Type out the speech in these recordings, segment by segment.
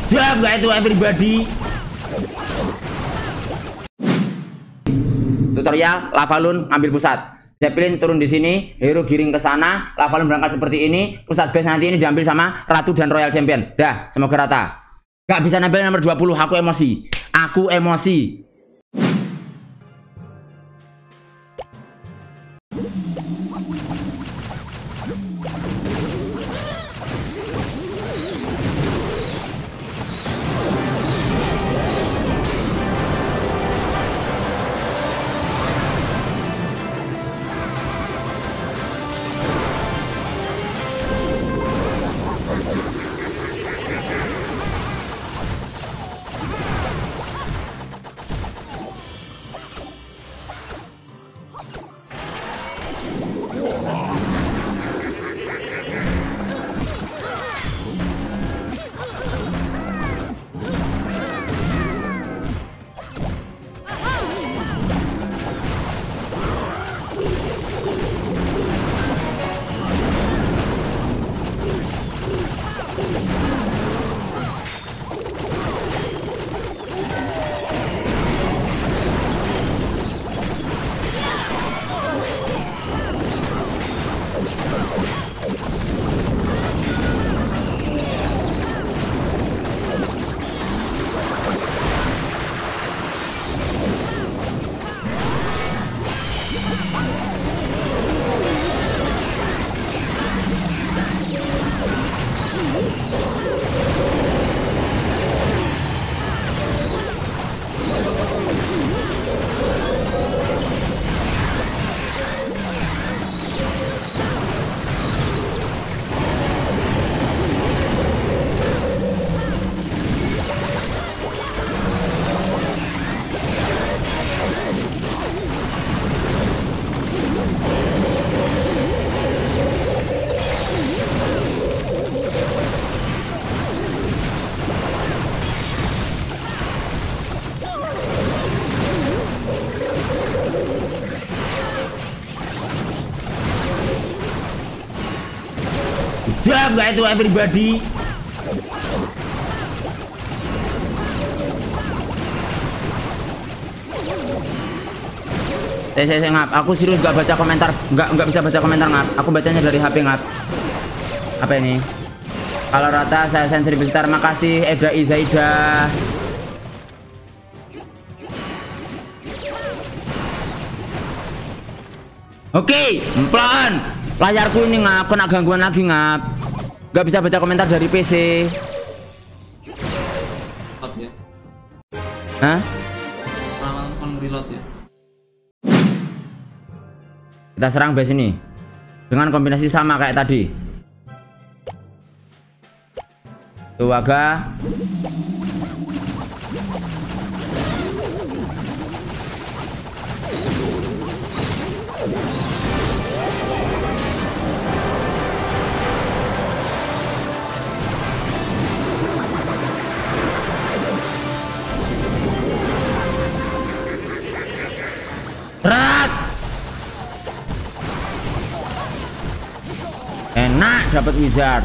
Jam gak itu everybody. Tutorial Lavalun ambil pusat. Zeppelin turun di sini, hero giring ke sana, Lavalun berangkat seperti ini, pusat base nanti ini diambil sama Ratu dan Royal Champion. Dah, semoga rata. Gak bisa nempel nomor 20, aku emosi. Aku emosi. Jam gak itu everybody. Saya ngap, aku serius gak baca komentar, nggak bisa baca komentar ngap. Aku bacanya dari HP ngap. Apa ini? Kalau rata saya sensor bentar. Makasih Eda Izaida. Oke, pelan. Layarku ini ngap, kena gangguan lagi ngap. Gak bisa baca komentar dari PC. Ya. Hah? Reload ya. Kita serang base ini dengan kombinasi sama kayak tadi. Tuh Waga. Rat. Enak dapat wizard.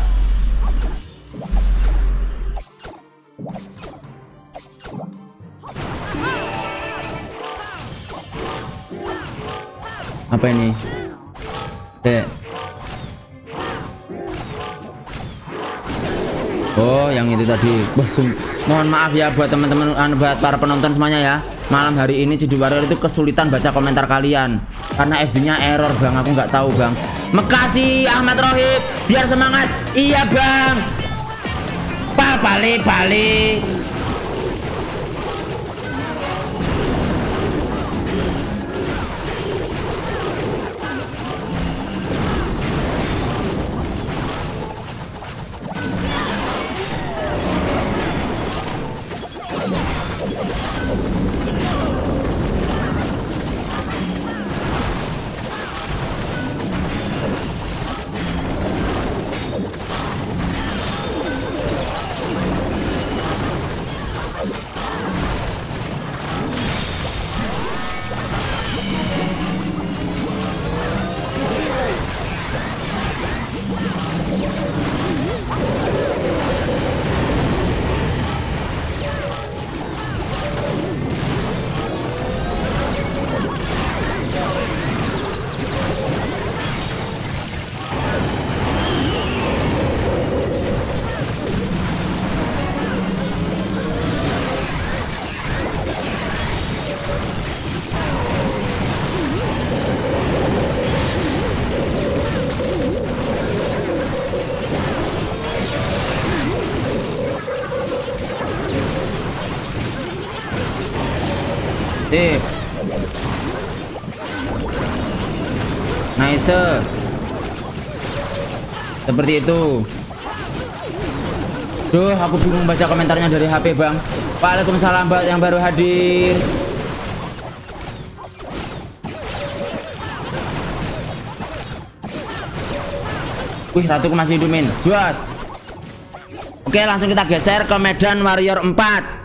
Apa ini? Oh, yang itu tadi. Wah, mohon maaf ya buat teman-teman, buat para penonton semuanya ya. Malam hari ini Cidi Warrior itu kesulitan baca komentar kalian karena FB-nya error bang. Aku nggak tahu bang. Makasih Ahmad Rohib, biar semangat. Iya bang. Balik. Sip. Nice. Seperti itu. Duh, aku bingung baca komentarnya dari HP, Bang. Waalaikumsalam buat yang baru hadir. Wih, ratuku masih hidup, men. Juas. Oke, langsung kita geser ke Medan Warrior 4.